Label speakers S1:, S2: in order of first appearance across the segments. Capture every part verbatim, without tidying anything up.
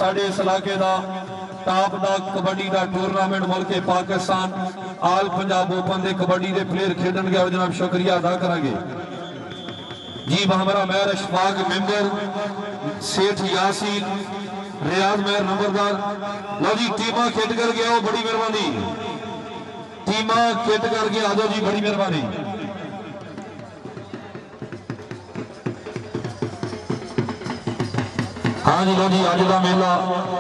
S1: साडे इस इलाके का टॉप का कबड्डी का टूरनामेंट मुल्क पाकिस्तान आल पंजाब ओपन के कबड्डी के प्लेयर खेलन गया जनाब शुक्रिया अदा करांगे जी। हमारा मेयर अशफाक मेंबर सेठ यासीन रियाज मेयर नंबरदार। लो जी टीमा खेड कर गया, बड़ी मेहरबानी टीमा खेड कर गया, आ जाओ जी, बड़ी मेहरबानी। हाँ जी लो जी अज का मेला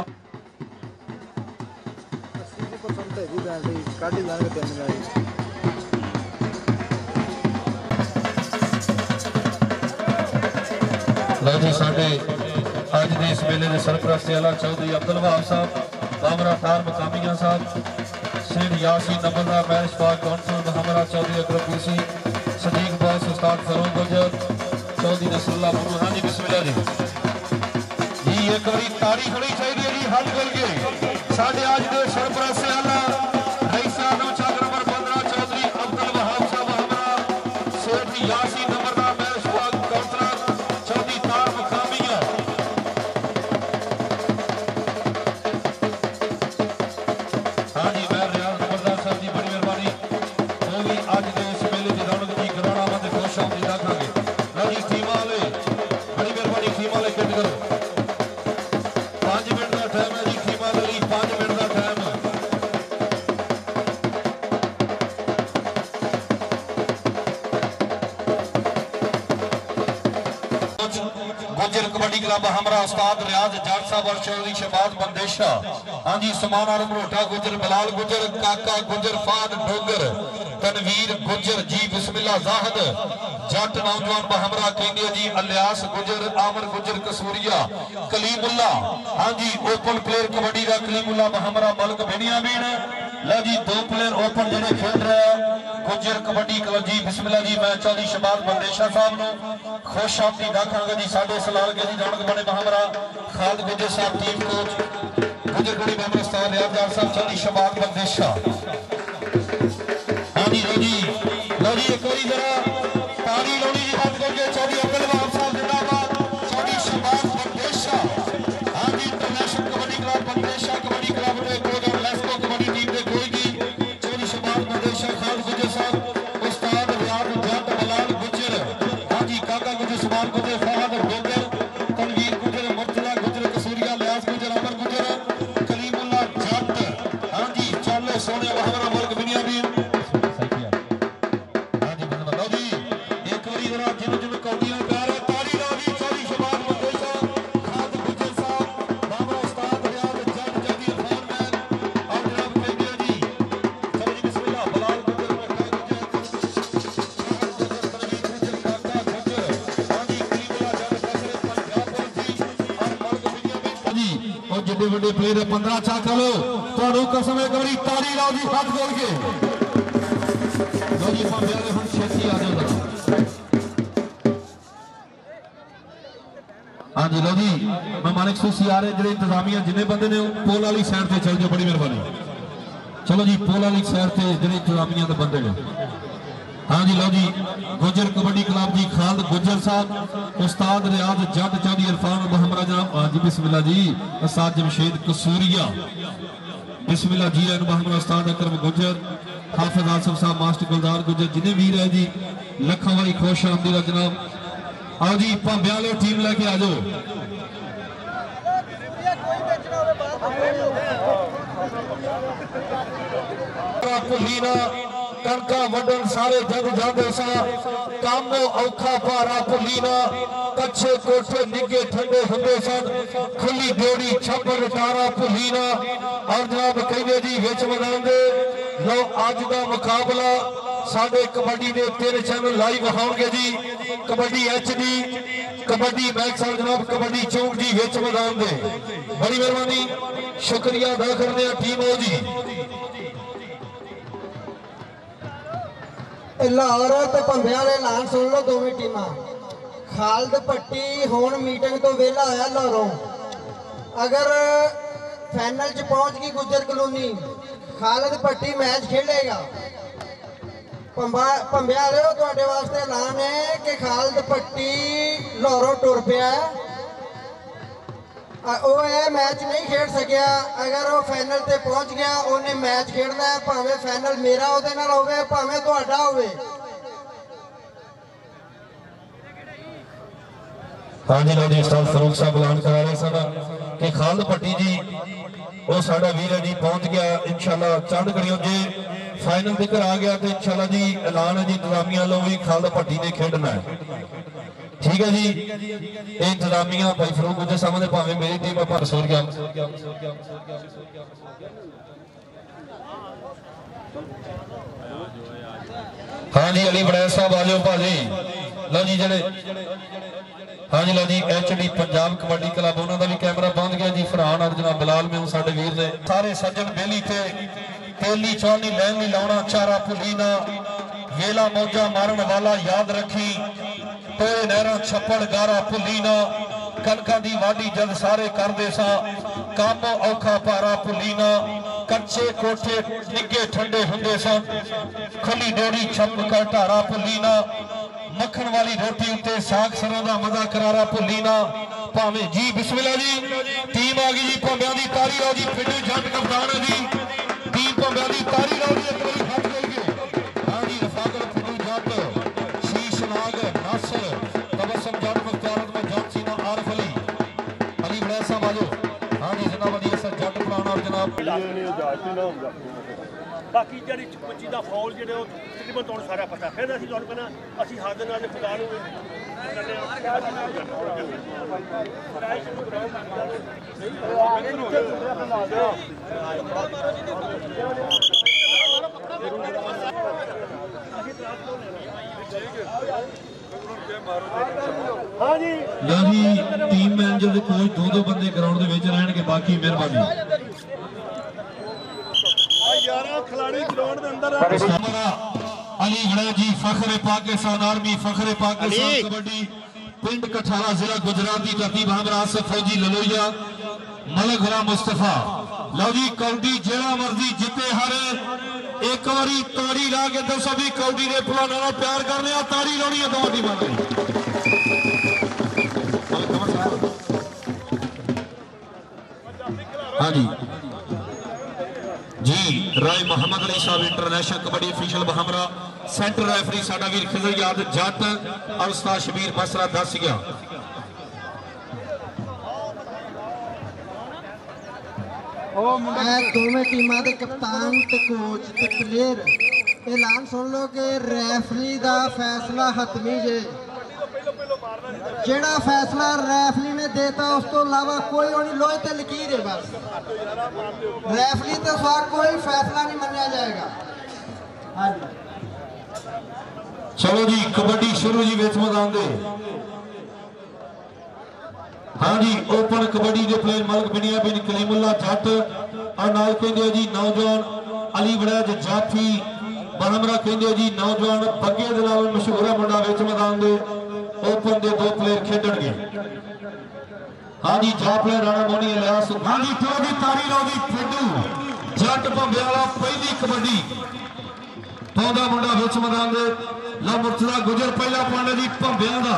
S1: लो जी साडे अज के इस मेले के सरपरस्त आला चौधरी अब्दुल वहाब साहब, बामरा टार मकामिया साहब, सेठ यासीन नंबरदार, मैर अशफाक कौंसल, हमारा चौधरी अकरम पीसी, सदीक बॉस, उस्ताद फरूक गुजर, चौधरी नसरुल्लाह मुर्मू। हाँ जी बिस्मिल्लाह जी जी एक बारी तारी खड़ी चाहिए जी हल करके साढ़े आज के सरपरस्त आला रईसा नौचाक नंबर पंद्रह चौधरी अब्दुल वहाब साहब, हमारा सेठ यासीन नंबरदार, मैर अशफाक कौंसलर, चौधरी तार मकामिया। हाँ जी मैर रियाज नंबरदार साहब जी बड़ी मेहरबानी, वो भी आज के इस मेले की रौनक की गराड़ा मत खुश आमदी रखांगे। लो जी टीमा वाले बड़ी मेहरबानी, टीमा वाले किट करो, पांच मिनट का टाइम है जी, टीमा वाली पांच मिनट का टाइम है। गुज्जर कबड्डी क्लब हमारा उस्ताद रियाज जाट साहब और चौधरी शहबाज बंदेशा। हाँ जी समान और मरोटा गुज्जर, बिलाल गुज्जर, काका गुज्जर, फाद डोगर, तनवीर गुज्जर जी, बिस्मिल्लाह जाहद जट नौजवान बहमरा केंद्र जी, अलियास गुज्जर, आमर गुज्जर कसूरिया, कलीमुल्ला। हाँ जी ओपन प्लेयर कबड्डी का कलीमुल्ला बहमरा, मलिक बिन्यामिन। लो जी दो प्लेयर ओपन जेडे खेल रहे हैं गुज्जर कबड्डी क्लब जी, बिस्मिल्लाह जी। मैं चौधरी शहबाज बंदेशा साहब को खुश आमदी रखांगा जी। साडे सलाल के जी रौनक बने बहमरा, खाद गुज्जर साहब team coach Gujjar kabaddi member उस्ताद रियाज जाट साहब, चौधरी शहबाज बंदेशा। हाँ जी लो जी लो जी एक बारी जरा ताली लोनी जी बात करके चौधरी अब्दुल वहाब साहब जिंदाबाद, चौधरी शहबाज बंदेशा। हाँ जी international kabaddi club Bandesha kabaddi club के कोच और लेस्को कबड्डी टीम के कोच जी, चौधरी शहबाज बंदेशा, खाद गुज्जर साहब, उस्ताद रियाज जाट, बिलाल गुज्जर, हाँ जी काका गुज्जर, सुमान गुज्जर, फहद डोगर, तनवीर गुज्जर, मुर्तजा गुज्जर कसूरिया, लियास गुज्जर, अमर गुज्जर, कलीमुल्ला जट। हाँ जी चलो सोने हमारा मलिक बिन्यामिन। जिन्ने बड़े प्लेयर पंद्रह चा चलो तो कसम एक बारी ताली लाओ जी हाथ खोल के। लो जी हम छेती आ जाओ। हाँ जी लो जी मैं मालिक सूसी आ रहे जो इंतजामिया जिन्हें बंदे ने पोल वाली साइड से चल जाओ, बड़ी मेहरबानी। चलो जी पोल वाली साइड से जो इंतजामिया के बंदे ने। हाँ जी लो जी गुज्जर कबड्डी क्लब जी, खाद गुज्जर साहब, उस्ताद रियाज जट, चौधरी इरफान बहमरा जनाब। हाँ जी बिस्मिल्लाह जी, उस्ताद जमशेद कसूरिया, बिस्मिल्लाह जी एन बहमरा, उस्ताद अकरम गुज्जर, हाफिज आसिफ साहब, मास्टर गुलजार गुज्जर, जिन्हें वीर है जी लखा वाली खुश आमदी जनाब। आओ जी भांबे वाले टीम लेके आ जाओ। कणका वडन सारे जग जाते सा, कामो औखा भारा भुलीना, कच्चे कोठे निगे ठंडे होंदे सन, खुली जोड़ी छप्पर टारा भुलीना। और जनाब कहते जी विच मनांदे लो अज का मुकाबला साडे कबड्डी के तीन चैनल लाइव होंगे जी, kabaddi H D, kabaddi Max जनाब, कबड्डी चौक जी विच मैदान दे। बड़ी मेहरबानी शुक्रिया अदा करने टीम हो जी।
S2: लाहौर तो भंबे वाले ऐलान सुन लो दोवें टीम। खालद पट्टी हुण मीटिंग तो वेला होया लाहौरों, अगर फाइनल च पहुंच गई गुज्जर कलोनी, खालद पट्टी मैच खेलेगा। भंबे वाले तुहाडे वास्ते ऐलान है कि खालद पट्टी लाहौरों टुर पिया है। ਉਹ ਇਹ ਮੈਚ ਨਹੀਂ ਖੇਡ ਸਕਿਆ। ਅਗਰ ਉਹ ਫਾਈਨਲ ਤੇ ਪਹੁੰਚ ਗਿਆ ਉਹਨੇ ਮੈਚ ਖੇਡਣਾ ਹੈ, ਭਾਵੇਂ ਫਾਈਨਲ ਮੇਰਾ ਉਹਦੇ ਨਾਲ ਹੋਵੇ ਭਾਵੇਂ ਤੁਹਾਡਾ ਹੋਵੇ।
S1: हाँ जी लो जी उस्ताद फरूक साहब ऐलान करा रहे सन कि खालद भट्टी जी वो साडा वीर है जी पहुंच गया इंशाल्लाह चंद घड़ियों जे फाइनल तक आ गया तो इंशाल्लाह जी ऐलान है जी इंतजामिया लो भी खालद भट्टी ने खेडना है। ठीक है जी ये इंतजामिया भाई फरूक गुज्जर साहब ने भावें मेरी टीम पर सोर गया। हाँ जी अली बड़ैत साहब आ जाओ भाजी लो जी जड़े हाँ जी लो जी H D Punjab kabaddi club उन्होंने भी कैमरा बंद गया जी फरहान और जनाब बिलाल में साडे वीर ने सारे सज्जन बेली थे तेली चौनी लैन नहीं लाउना चारा भुली ना वेला मौजा मारन वाला याद रखी टोए नहरा छप्पड़ गारा भुली ना कनका दी वाडी जद सारे करदे सा काम औखा भारा भुली ना कच्चे कोठे निगे ठंडे हुंदे सन खुली डोरी छप कर ढारा भुली ना मक्खन वाली रोटी उत्ते साग सरों का मजा करारा भुली ना भावें जी बिस्मिल्लाह जी टीम आ गई जी भांबियां दी तारी लो जी पिंडू जट कप्तान है जी टीम भांबियां दी तारी लो जी एक बारी हाथ लाइए। हाँ जी रफाकत पिंडू जट शीश नाग नासर तबस्सुम जट मुख्तारत में जट सीना आरफ अली अली बड़ैत साहब आजो। हाँ जी जनाब अली असद जट पुराना और जनाब
S3: बाकी जी पच्ची का फौल जो तकरीबन तुम सारा पता फिर असं तुम कहना असं हद नाल खुदा हाँ जी
S1: टीम मैनेजर कोच दो दो बंदे ग्राउंड के रहने के बाकी मेहरबानी अली गड़ा जी फखरे पाकिस्तान आर्मी फखरे पाकिस्तान कबड्डी पिंड कठारा जिला गुजरात की तरतीब हमरा से फौजी ललोया मलक गुलाम मुस्तफा लो जी कौडी जेड़ा मर्जी जिते हारे एक बारी ताड़ी ला के दसो भी कौडी ने पुराना नाल प्यार करने ताड़ी लानी है दो टीमां ने। हाँ जी जी राय मोहम्मद अली साहब इंटरनेशनल कबड्डी ऑफिशियल बहमरा सेंटर रेफरी साडा वीर खिजर याद जट और उस्ताद शबीर मसरा दस गया।
S2: दोवें टीमां दे कप्तान ते कोच ते प्लेयर ऐलान सुन लो कि रेफरी दा फैसला हतमी जे जेड़ा फैसला रेफरी ने देता उस तो अलावा कोई नहीं लोहे ते लकीर है बस रेफरी तो सिवा कोई फैसला नहीं मन्या जाएगा। हाँ जी
S1: चलो जी कबड्डी शुरू जी विच मैदान दे। हाँ जी ओपन कबड्डी के प्लेयर मलिक बिनियामिन कलीमुल्ला जट और नाल कहंदे जी नौजवान अली बड़ैत जाफी बहमरा कहंदे जी नौजवान बग्गे दे नाल मशहूर है मुंडा विच मैदान दे ओपन दे दो प्लेयर खेडणगे। हाँ जी जा प्लेयर राणा मोनी इलियास हाँ जी तो दी तारी लो जी पिंडू जट भंबे वाला पहली कबड्डी पौधा मुंडा विच मैदान दे लो मुर्तजा गुजर पहला पांडे जी भंबियां दा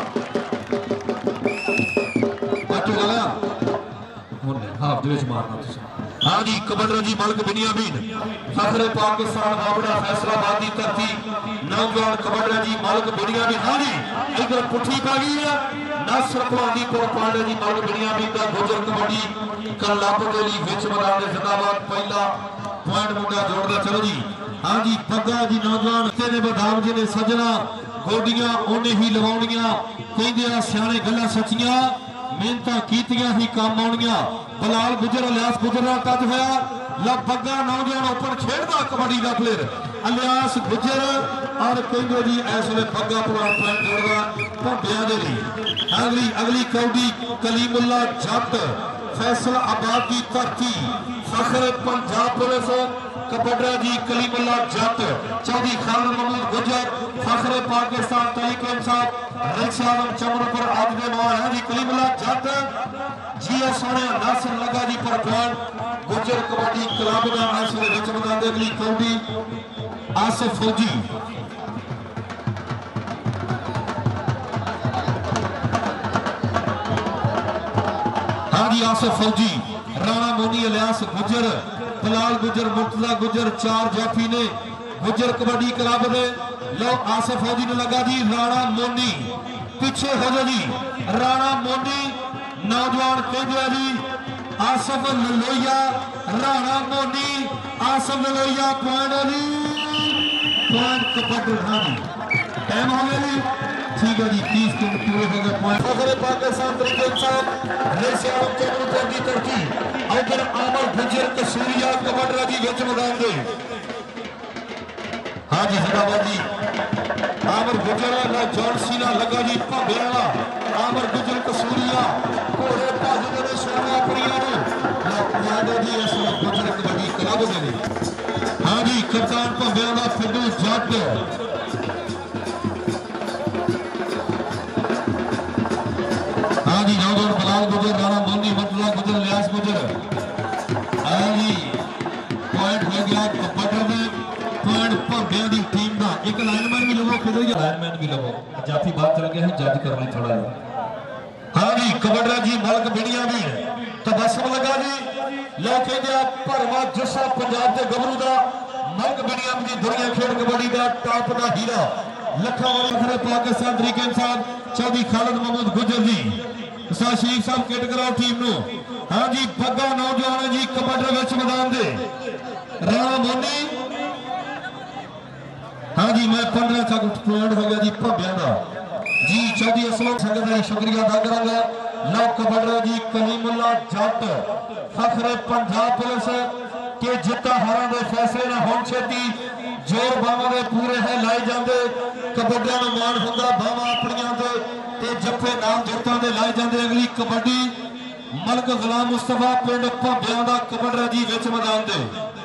S1: हाफ दे मारना। हाँ जी कबड्डी जी मलिक बिनियामिन फखरे पाकिस्तान बाबड़ा फैसलाबाद की धरती नौजवान कबड्डी जी मलिक बिनियामिन। हाँ जी इधर पुठी पा गई है नासर पानी को पांडे जी मलिक बिनियामिन का गुजर कबड्डी कलाप के लिए विच मैदान जिंदाबाद पहला पॉइंट मुंडा जोड़दा। चलो जी हाँ जी पग्गा जी नौजवान तेरे बदाम जी ने सजना गोडियां ओने ही लवाउणियां कहंदे सियाणे गल्लां सच्चियां मेहनतां कीतियां ही काम आउणियां। बिलाल गुजर इलियास गुजर नाल टच होया ला बग्गा नौजवान ओपन खेडदा कबड्डी का प्लेयर इलियास गुजर और कहंदे जी इस वे बग्गा पूरा पॉइंट जोड़दा भंबियां दे लई। अगली अगली कौडी कलीमुल्ला जट फैसलाबाद की धरती फखर पंजाब पुलिस कबड्डी जी कलीमुल्ला जट चौधरी खालिद महमूद गुजर फखरे पाकिस्तान तरीक इंसाफ रिक्शादम चमनपुर आज के नौ है जी कलीमुल्ला जट जी सोने नासिर लगा जी पर पॉइंट गुजर कबड्डी क्लब का नासिर विच मैदान दे अगली कौडी आसिफ फौजी। हाँ जी आसिफ फौजी, राणा मोनी अलियास गुजर, बिलाल गुजर, मुर्तजा गुजर, चार जाफी ने गुजर कबड्डी क्लब ने। लो आसिफ फौजी ने लगा जी राणा मोनी, पीछे हो जाओ जी राणा मोनी नौजवान कहते जी आसिफ ललोया, राणा मोनी आसिफ ललोया पॉइंट जी, पॉइंट कबड्डी। हाँ जी टाइम हो गया जी, ठीक है जी, तीस के पूरे हो गए पॉइंट। अगर पाकिस्तान तरीके साहब रेसिया चंद्रपुर की तरक्की अगर आमर गुजर कसूरिया कबड्डी जी विच मैदान दे। हाँ जी जिंदाबाद जी, आमर गुजर ना जॉनसी ना लगा जी भावे वाला, आमर गुजर कसूरिया घोड़े भाजू ने सोना अपनी जी इस गुजर कबड्डी क्लब दे। हाँ जी कप्तान भावे वाला फिडू जट, हाँ जी नौजवान बिलाल गुजर, राणा मोनी, मुर्तजा गुजर, अलियास गुजर। हाँ जी पॉइंट हो गया कबड्डी में, पॉइंट भाविया की टीम का। एक लाइनमैन भी लवो, किधर ही लाइनमैन भी लवो, जाफी बात चल गया है जज करने थोड़ा जा। हाँ जी कबड्डी जी मलक बिनियामिन तबस्सुम लगा जी, लोग कहते भरवा जस्सा पंजाब के गबरू का मलक बिनियामिन जी दुनिया खेल कबड्डी का टॉप का हीरा लखा वाले पाकिस्तान तरीके साहब चौधरी खालिद महमूद गुजर जी, उस्ताद शरीफ साहब किट कराओ टीम नो। हाँ जी बग्गा नौजवान जी कबड्डी विच मैदान दे, राणा मोनी। हाँ जी मैं पंद्रह तक पॉइंट हो गया जी भाविया का जी, चौधरी असलम संगत का शुक्रिया अदा करांगा। लो कबड्डी जी कलीमुल्ला जट फखरे पंजाब पुलिस के जिता हारा के फैसले ना होण छेती, जोर बावां दे पूरे है लाए जाते, कबड्डियां दा मान हुंदा बावां अपनियां दे ते जफ्फे नाम जोतां दे लाए जाते। अगली कबड्डी मलक गुलाम मुस्तफा पिंड भाविया दा कबड्डी जी विच मैदान दे।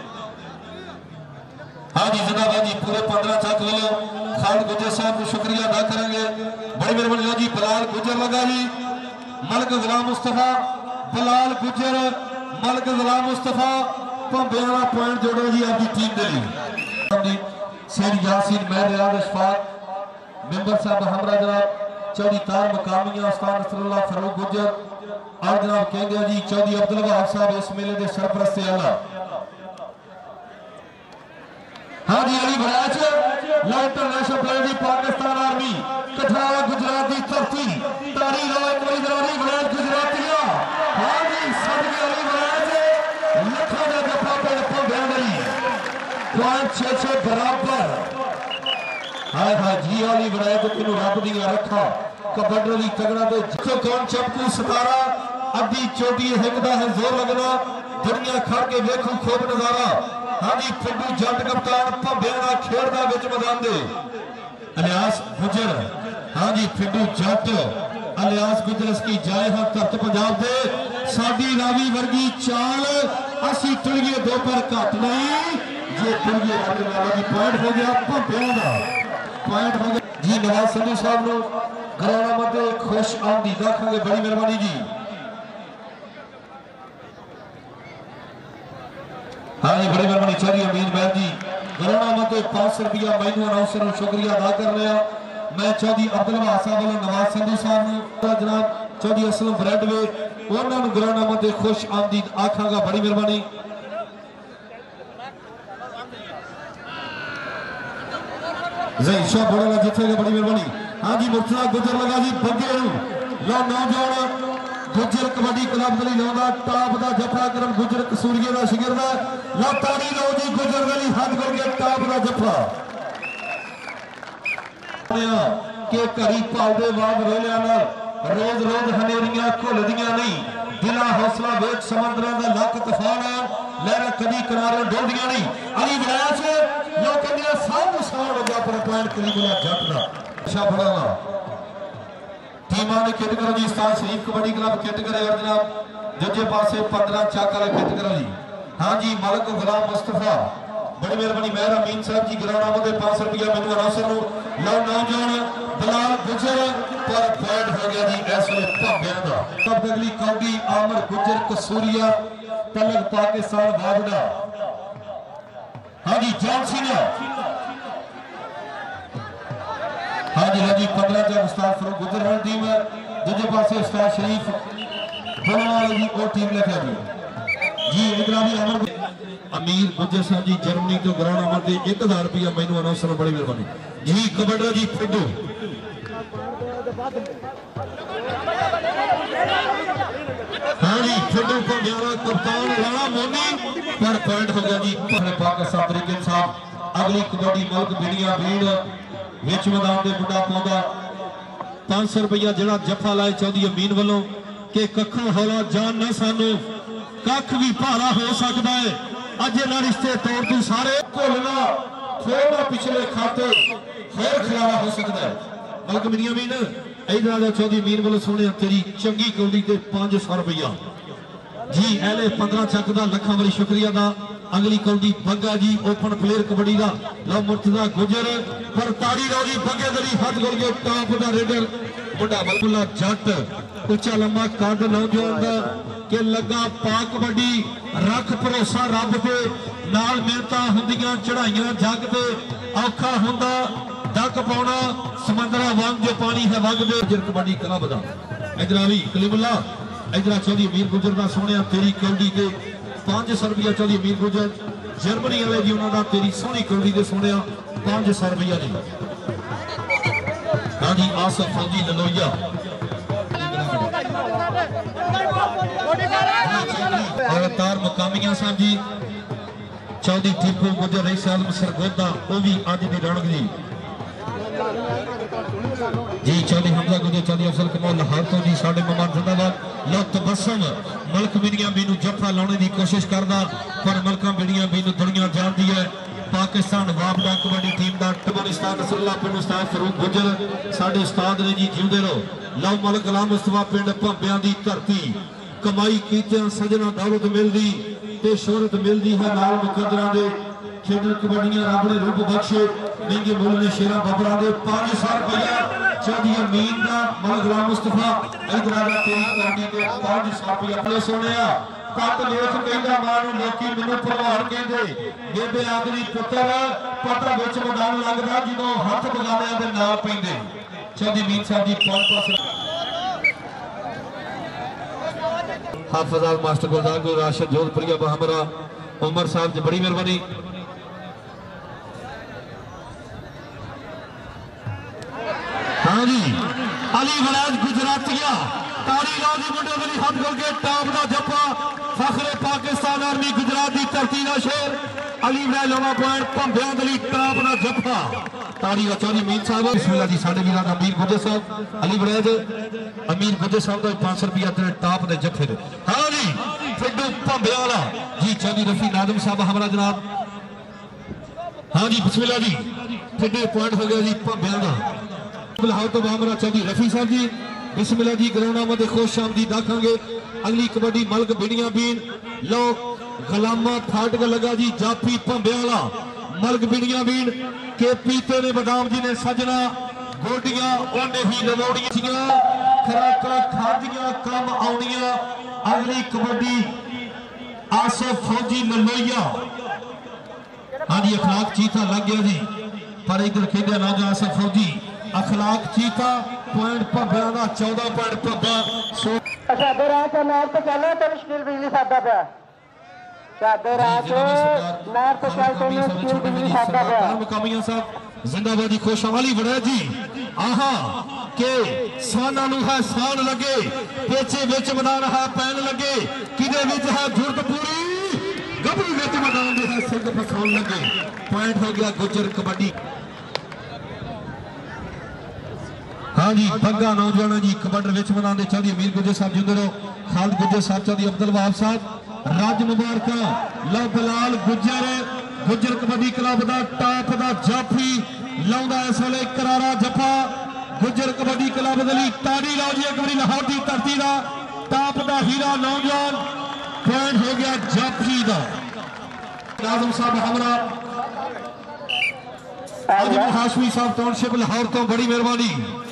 S1: हाँ जी जिंदाबाद जी पूरे पंद्रह चक वालों खालिद गुजर साहब को शुक्रिया अदा करेंगे, बड़ी मेहरबानी जी। बिलाल गुजर लगा जी, मलक गुलाम मुस्तफा, बिलाल गुजर, मलक गुलाम मुस्तफा भाविया दा पॉइंट जोड़ो जी आपकी टीम के लिए। सैयद यासीन महर इशफाक मेंबर साहब हमरा जनाब चौधरी तार मकामिया उस्ताद नसरुल्लाह फारूक गुजर और जनाब कहेंगे जी चौधरी अब्दुल वहाब साहब इस मेले के सरपरस्त आला। हाँ जी अली बराच इंटरनेशनल प्लेयर जी पाकिस्तान आर्मी कठराला गुजरात की धरती तारी लो एक बारी जरारी बराच गुजरातिया। हाँ जी सदके अली बराच लखों का जफा पे लखों बहन गई पॉइंट छे छे बराबर। हाय हाय जी अली बराच तो तेन रब दिया रखा कबड्डी की तगड़ा तो जितो कौन चपकू सतारा अद्धी चोटी हिकदा है जोर लगना दुनिया खड़ के वेखू खूब नजारा। हाँ जी फिडू जट कप्तान भाविया का खेड़दा विच मैदान दे, अलियास गुजर। हाँ जी फिडू जट अलियास गुजर इसकी जाए हाथ धरत पंजाब दे, साडी रावी वर्गी चाल असी तुलिए दो पर घट नहीं जे तुलिए की पॉइंट हो गया भाविया का पॉइंट हो गया जी। नवाज संधू साहब नो घराना मत खुश आमदीद आखांगे, बड़ी मेहरबानी जी। हाँ जी बड़ी मेहरबानी चौधरी अमीन बहन जी घराना मत पांच सौ रुपया मैनू अनाउंसर शुक्रिया अदा कर रहा। मैं चौधरी अब्दुल वहाब साहब वालों नवाज संधू साहब ने जनाब चौधरी असलम ब्रेडवे उन्होंने घराना मत खुश आमदीद आखांगा, बड़ी मेहरबानी। शाह बड़ा जिथे बड़ी मेहरबानी। हाँ जी मुर्तजा गुजर लगा जी बग्गे लो नौजवान गुजर कबड्डी क्लब गली लाउंदा टॉप का जफा करम गुजर कसूरिया का शिगिरद लो ताड़ी लो जी गुजर गली हद करके टॉप का जफा के घड़ी पालदे वाग वेलिया रोज रोज हनेरियां घुलदियां नहीं, दिला हौसला वेच समंदर का लक तूफान लहर कभी किनारे डोलदियां नहीं। अली विलायत लोग कहते सब नुकसान हो गया पर पॉइंट करीबुल्ला जट का शाह बड़ा टीमां ने किट करो जी। उस्ताद शरीफ कबड्डी क्लब किट करे और जनाब दूजे पासे पंद्रह चक वाले किट करो जी। हाँ जी मलक गुलाम मुस्तफा बड़ी मेहरबानी मेहर अमीन साहब जी ग्राउंड आमदे पांच सौ रुपया मैनू अनाउंसर लो नौजवान बिलाल गुजर पर पॉइंट हो गया जी इस वे भाविया का। तब अगली कौडी आमर गुजर कसूरिया तलक पाकिस्तान वावड़ा। हाँ जी जॉनसी ने हाँ जी हाँ जी पंद्रह जब उस्ताद फारूक गुजर टीम है दूजे पासे उस्ताद शरीफ बलवाल जी और टीम लेके जी जी इधर भी अमर अमीर गुज्जर साहब जी जर्मनी तो ग्राउंड अमर दे एक हजार रुपया मैनू अनाउंसर बड़ी मेहरबानी जी कबड्डी जी फिडू हाँ जी फिडू को ग्यारह कप्तान राणा मोनी पर पॉइंट हो गया जी पाकिस्तान तरीके साहब अगली कबड्डी मलक बिनिया भीड़ विच मैदान के मुंडा पाउंदा पांच सौ रुपया जरा जफा लाए चौधरी अमीन वालों कि कखों हौला जान ना सानू कख भी भारा हो सकता है अज इन्हां रिश्ते तौर तू सारे भुलना थोड़ा पिछले खाते फिर खिलारा हो सकता है मलक बिनियामीन इधर चौधरी अमीन वालों सुने तेरी चंगी कौड़ी ते पांच सौ रुपया जी एले पंद्रह चक का लखा वाली शुक्रिया दा अगली कौड़ी बग्गा जी ओपन प्लेयर कबड्डी का लो मुर्तजा गुजर पर ताड़ी लो जी बग्गे दरी हाथ गोल के टॉप का रेडर मुंडा बलबुला जट उच्चा लंबा कद नौजवान का कि लगा पा कबड्डी रख भरोसा रब पे नाल मेहनतां हुंदियां चढ़ाइयां जग ते औखा हुंदा डक पाउणा समंदरा वांग जो पानी है वग दे गुजर कबड्डी क्लब दा इधर भी कलीमुल्ला इधर चौधरी अमीर गुजर का सोने तेरी कौड़ी के पांच सौ रुपया चौधरी अमीर गुजर जर्मनी वाले जी उन्होंने तेरी सोहनी कौड़ी के सोने पांच सौ रुपया जी हाँ जी आसफ फौजी ललोइया अवतार मुकामिया साहब जी चौधरी टीपू गुजर रईस आलम सरगोदा वो भी अज की रौनक जी जी चौधरी हमजा गुजर चौधरी अफसल कमल लाहौर तो जी साढ़े मेहमान जिंदाबाद लो तबस्सम मलक बिनियामीन जफा लाने की कोशिश करदा पर मलका बिनियामीन दुनिया जानती है पाकिस्तान वापडा कबड्डी टीम का अफगानिस्तान नसरुल्लाह पिंड उस्ताद फरूक गुजर साडे उस्ताद ने जी जिंदे रहो लो मलक गुलाम मुस्तफा पिंड भंबियां दी धरती कमाई कीतियां सजना दौलत मिलदी ते शोहरत मिलदी है नाल मुकद्दरां दे खेडर कबड्डियां रब ने रूप बख्शे महंगे मुल ने शेरा बबरा दे पांच सौ रुपया चौधरी अमीन का मलक गुलाम मुस्तफा इधर आ तेरी कबड्डी के पांच सौ रुपया अपने सोनिया कट लेख कहता मां लोकी मैनू भलवान कहते बेबे आखरी पुत्र पता विच मैदान लगदा जदों हथ बगालियां दे नाम पैंदे चौधरी अमीन साहब जी पांच पास हाफिज मास्टर गुलजार गुल राशिद जोधपुरिया बहमरा उमर साहब जी बड़ी मेहरबानी हाँ जी अली वलाद गुजरातिया तारी लाजी मुंडे वाली हाथ गोल के टॉप का जप्पा फखरे पाकिस्तान आर्मी गुजरात की धरती का शेर अली वलाद लवा पॉइंट भंबियां वाली टॉप का जप्पा तारी का चौधरी अमीन साहब बिस्मिल्लाह जी साडे वीरां अमीर गुजर साहब अली वलाद अमीर गुजर साहब का पांच सौ रुपया तेरे टॉप के जफे दे हाँ जी फिडू भंबियां वाला जी चौधरी रफी नादम साहब हमारा जनाब हाँ जी बिस्मिल्लाह जी फिडू पॉइंट हो गया जी भंबियां का फिलहाल तो हमारा चौधरी रफी साहब जी बिस्मिल्लाह जी ग्राउंड में खुश आमदी दाखांगे अगली कबड्डी मलक बिनियामीन लो गुलामा फाटक लगा जी जाफी भंबियाला मलक बिनियामीन के पीते ने बदाम जी ने सजना गोडियां ओने ही लवोड़ियां खराकड़ा खादियां कम आउणियां अगली कबड्डी आसफ फौजी ललोइया हाँ जी अखलाक चीता लग गया जी पर इधर खेलिया ना जा आसफ फौजी अखलाक चीता पॉइंट भंबियां दा चौदह पॉइंट भंबा
S2: साडे राह तो नार तो चलो तो मुश्किल बिजली सादा पिया साडे राह तो नार तो चल तो मुश्किल बिजली सादा पिया
S1: मुकामिया साहब जिंदाबादी खुशहाली बड़ा जी आहा के साना नु है सान लगे पेचे विच मैदान है पैन लगे किदे विच है जुर्त पूरी गबरू विच मैदान दे है सिंध फसाउन लगे पॉइंट हो गया गुजर कबड्डी हाँ जी बग्गा नौजवान जी कबड्डी विच मैदान दे चौधरी अमीर गुजर साहब जिंदे रहो खालिद गुजर साहब चौधरी अब्दुल वहाब साहब राज मुबारक लो बिलाल गुजर गुजर कबड्डी क्लब का टॉप का जाफी लाउंदा इस वेले करारा जफा गुजर कबड्डी क्लब दे लई ताड़ी लाओ जी एक बारी लाहौर की धरती का टॉप का हीरा नौजवान पॉइंट हो गया जाफी का नाज़िम साहब हमरा अजमल हाशमी साहब टाउनशिप लाहौर तो बड़ी मेहरबानी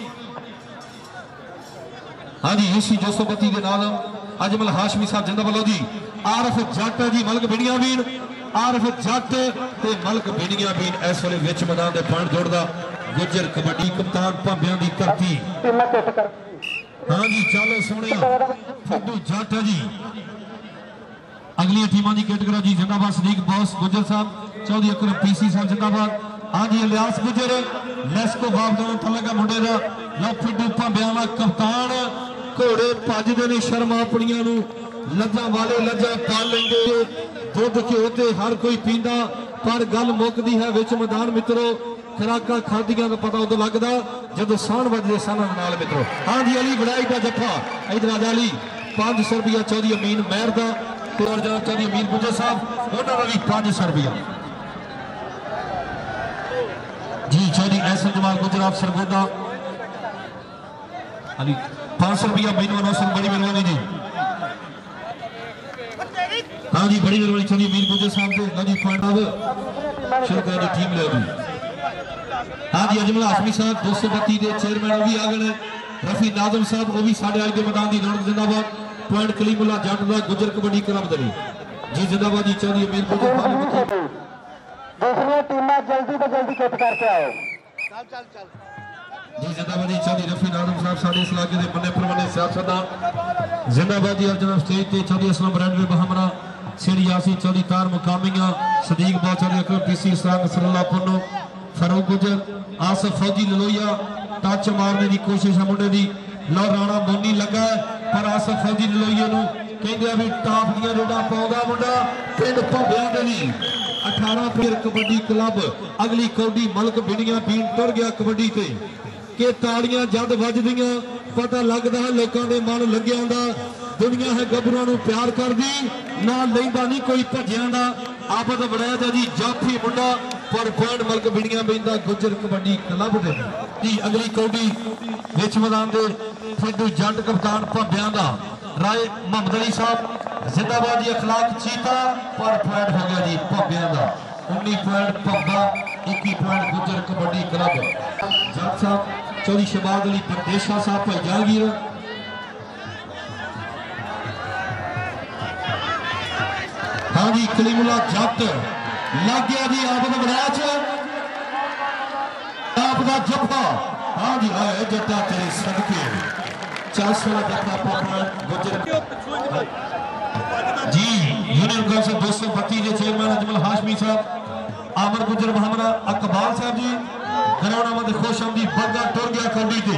S1: हाँ जी इसी जोसोपति के नाल अजमल हाशमी साहब जिंदाबाद जी आरफ जट जी मलक बिनियामीन आरफ जट ते मलक बिनियामीन इस वेले विच मैदान दे पॉइंट जोड़दा गुजर कबड्डी कप्तान भंबियां दी धरती हाँ जी चलो सोने फुद्दू जट है जी अगली टीमां की किट करो जी जिंदाबाद सदीक बॉस गुजर साहब चौधरी अकरम पीसी साहब जिंदाबाद हाँ जी इलियास गुजर लेस्को बाप दोनों तलगा मुंडे दा लो फिड्डू भांबियां दा कप्तान घोड़े भजदे ने शर्मा अपनियां नूं लज्जा वाले लज्जा पा लेंगे दुध घ्यो ते हर कोई पींदा पर गल मुकदी है विच मैदान मित्रों खुराकां खादियां दा पता उदों लगदा जदों साण वजदे सन नाल मित्रों हाँ जी अली बड़ाई दा जफा इधर आ अली पांच सौ रुपया चौधरी अमीन महर दा और चौधरी अमीन गुजर साहब उन्होंने भी पांच सौ रुपया जी चौधरी ऐसा जमाल गुजर आप सरगोदा अली पांच सौ रुपया मीनू नौसर बड़ी मेहरबानी जी हाँ जी बड़ी मेहरबानी चौधरी अमीन गुजर साहब से लो जी पॉइंट शुरू कर टीम ले जी हाँ जी अजमल हाशमी साहब दो सौ बत्ती के चेयरमैन भी आ गए रफी नाजम साहब वो भी साढ़े अज के मैदान की रौनक जिंदाबाद पॉइंट कलीमुल्ला जट का गुजर कबड्डी क्लब दरी जी जिंदाबाद जी चौधरी अमीर गुजर
S2: दूसरी टीमां जल्दी तो जल्दी किट करके आओ चल चल चल
S1: जी जिंदाबाद जी चौधरी रफी नाजम साहब साडे इस इलाके दे बन्ने परवन्ने सियासतदान जिंदाबाद जी अर्जुन स्टेज ते चौधरी असलम ब्रांडवे बहमरा सिर यासी चौधरी तार मुकामिया सदीक बा चौधरी अकरम पीसी इस्लाम सरला पुन्नो फारूक गुजर आसफ फौजी ललोया टच मारने की कोशिश है मुंडे की लो राणा मोनी लगा पर आसफ फौजी ललोइए कहते भी टाप दियां रेडा पाउंदा मुंडा पिंड भंबियां दे लई अठारह फिर कबड्डी क्लब अगली कौडी मलक बिनिया बीन तुर गया कबड्डी ते कि तालियां जद वजदियां पता लगदा है लोगों के मन लग्या हुंदा दुनिया है गबरूआं नूं प्यार करदी ना लैंदा नहीं कोई भज्जियां दा आपद बड़ाया दा जी जाफी मुंडा पर पॉइंट मलक बिनिया बिंदा गुजर कबड्डी क्लब दे जी अगली कौडी विच मैदान दे फिड्डू जट कप्तान भंबियां दा राय मोहम्मद अली साहब जिंदाबाद जी अखलाक चीता पर पॉइंट हो गया जी भंबियां दा उन्नीस पॉइंट भंबा इक्कीस पॉइंट गुजर कबड्डी क्लब जट साहब चौधरी शहबाज अली परदेशा साहब भाई जहांगीर हाँ जी कलीमुल्ला जट लग गया जी आपद बड़ैच आपदा जफा हाँ जी आए जट्टा तेरे सदके चार सौ जफा गुजर जी यूनियन काउंसिल दो सौ बत्ती के चेयरमैन अजमल हाशमी साहब आमर गुजर बहमरा अकबाल साहब जी घरौना मत खुश आमदी बग्गा टुर गया कौडी ते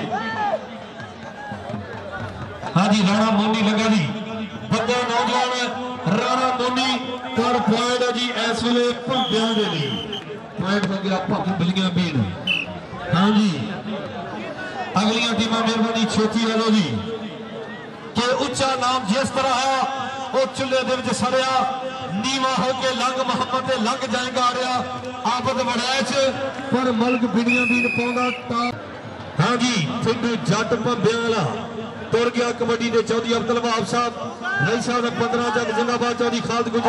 S1: हाँ जी राणा मोनी लगा जी बग्गा नौजवान राणा मोनी पर पॉइंट जी इस वे भंबियां दे लई पॉइंट हो गया भंग बिलियां बीन हाँ जी अगलियां टीमां मेहरबानी छेती लो जी कि उच्चा नाम जिस तरह है वो चुल्हे दे विच सड़िया नीवा होके लंघ मोहम्मद ते लंघ जाएगा आ रहा आपद बड़ैच पर मलक बिनिया बीन पाउंदा टा हाँ जी फिंडू जट भंबियां वाला तुर गया कबड्डी के चौधरी अब्दुल वहाब साहब रई साहब पंद्रह जग जिंदाबाद चौधरी खालद गुजर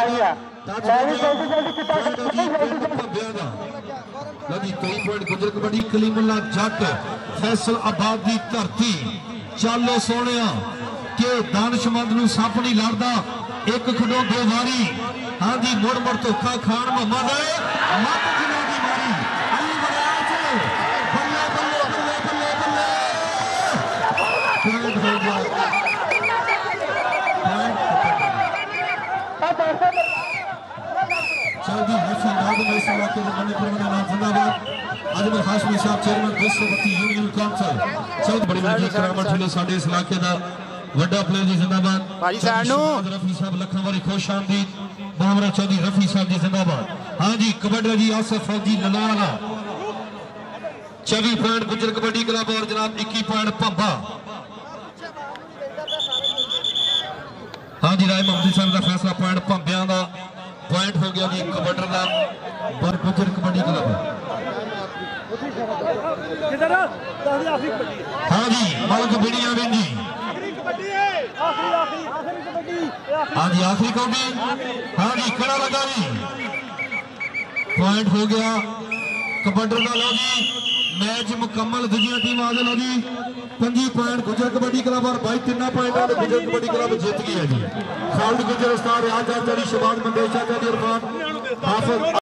S1: गुजर कबड्डी कलीमुल्ला जट फैसल आबाद की धरती चालो सोने के दानिशमंद नूं सप नहीं लड़दा एक खडो दो वारी हाँ जी मुड़ मुड़ धोखा खान मोहम्मद मत जिन्हां दी मारी अली बड़ैच बल्ले बल्ले बल्ले बल्ले बल्ले पॉइंट हो गया चौधरी हफी नाजम इस इलाके के बने पुराने नाम जिंदाबाद अजमल हाशमी साहब चेयरमैन दो सौ बत्ती यूनियन काउंसिल चौधरी बड़ी बड़ी करामत जिले साडे इस इलाके दा वड्डा प्लेयर जी जिंदाबाद भाई साहब नु रफी साहब लखन वाली खुश आमदीद बहमरा चौधरी रफी साहब जी जिंदाबाद हाँ जी कबड्डी जी आसफ फौजी ललाला चौबीस पॉइंट गुजर कबड्डी क्लब और जनाब इक्कीस पॉइंट भंबा हाँ जी राय मोहम्मद साहब का फैसला पॉइंट भंबियां का पॉइंट हो गया जी कबड्डर का पर गुजर कबड्डी क्लब हाँ जी मलक बिनिया बिन जी हाँ जी आखिरी कौडी हाँ जी कड़ा लगा जी पॉइंट हो गया कबड्डर का लो जी मैच मुकम्मल दूसरी टीम आ लो जी पंजी पॉइंट गुजर कबड्डी क्लब और बाई तिना पॉइंट गुजर कबड्डी क्लब जीत गई है जी खालद गुजर उस्ताद राजा चौधरी शहबाज मंदेशा का इरफान हाफिज